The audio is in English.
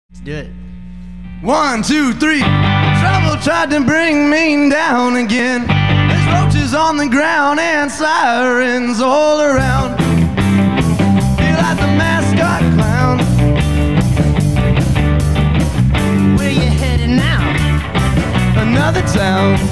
Let's do it. 1, 2, 3. Trouble tried to bring me down again. There's roaches on the ground and sirens all around. Feel like the mascot clown. Where you headed now? Another town.